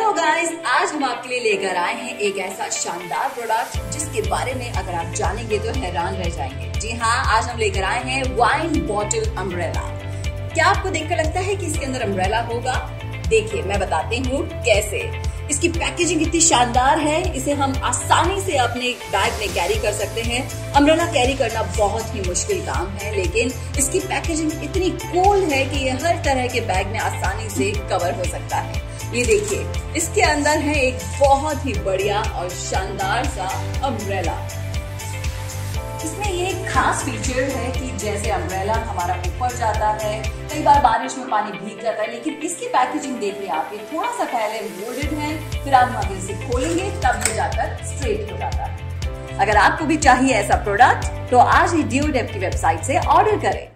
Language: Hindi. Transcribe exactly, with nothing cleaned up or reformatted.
हेलो गाइस, आज हम आपके लिए लेकर आए हैं एक ऐसा शानदार प्रोडक्ट जिसके बारे में अगर आप जानेंगे तो हैरान रह जाएंगे। जी हाँ, आज हम लेकर आए हैं वाइन बॉटल अम्ब्रेला। क्या आपको देखकर लगता है कि इसके अंदर अम्ब्रेला होगा? देखिए, मैं बताती हूँ कैसे। इसकी पैकेजिंग इतनी शानदार है, इसे हम आसानी से अपने बैग में कैरी कर सकते हैं। अम्ब्रेला कैरी करना बहुत ही मुश्किल काम है, लेकिन इसकी पैकेजिंग इतनी कूल है कि ये हर तरह के बैग में आसानी से कवर हो सकता है। ये देखिए, इसके अंदर है एक बहुत ही बढ़िया और शानदार सा अम्ब्रेला। इसमें ये खास फीचर है कि जैसे अम्ब्रेला हमारा ऊपर जाता है, कई बार बारिश में पानी भीग जाता है, लेकिन इसकी पैकेजिंग देखिए आप, ये थोड़ा सा पहले मोल्डेड है, फिर आप आगे इसे खोलेंगे तब ये जाकर स्ट्रेट हो जाता है। अगर आपको भी चाहिए ऐसा प्रोडक्ट तो आज ही ड्यू डेप की वेबसाइट से ऑर्डर करें।